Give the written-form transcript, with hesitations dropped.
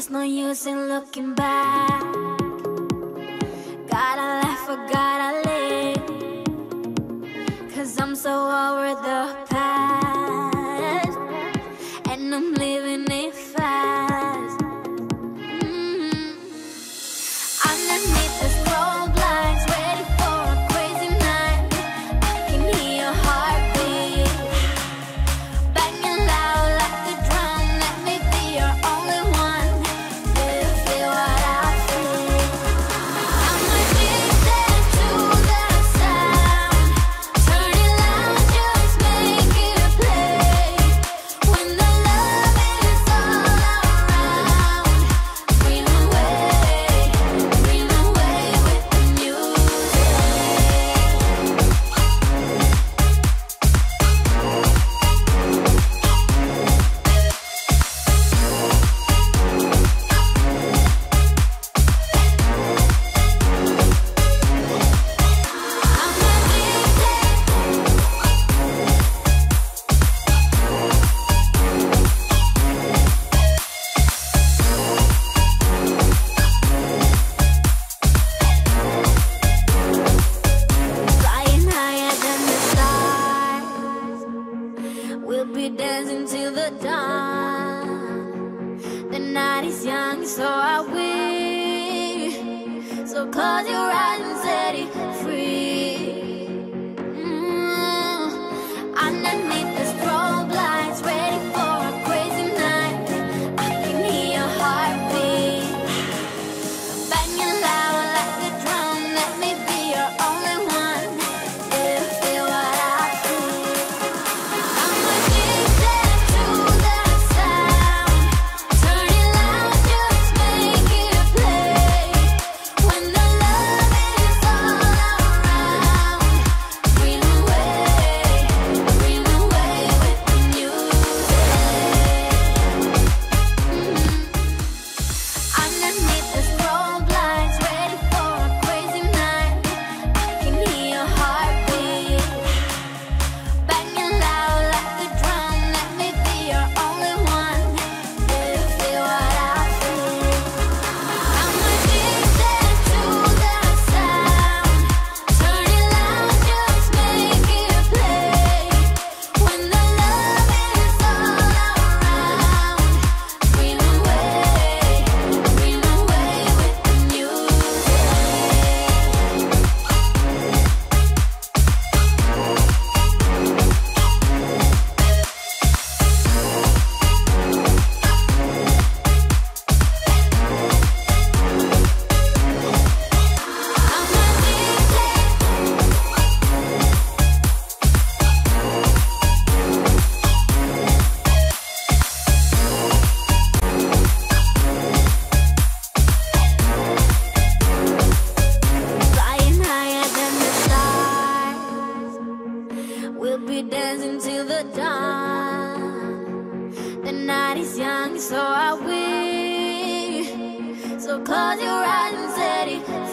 no use in looking back. Gotta laugh or gotta live, 'cause I'm so over the past, and I'm living it fast. Underneath the strobe lights, ready for a crazy night. I can hear your heartbeat banging loud like a drum. Let me be your only one. Do you feel what I feel? I'm addicted to the sound. Turn it loud, just make it play. When the love is all around, dream away with the music. Flying higher than the stars, we'll be dancing till the dawn. The night is young, so are we. So close your eyes and set it free. Underneath the strobe lights, ready for a crazy night. I can hear your heartbeat banging loud like a drum. Let me be your only one. Do you feel what I feel? I'm addicted to the sound. Turn it loud, just make it play. When the love is all around, dream away with the music. Underneath the strobe lights, ready for a crazy night. I can hear your heartbeat banging loud like a drum. Let me be your only one. Do you feel what I feel? I'm addicted to the sound. Turn it loud, just make it play. When the love is all around, dream away with the music. Flying higher than the stars, we'll be dancing till the dawn. The night is young, so are we. So close your eyes and set it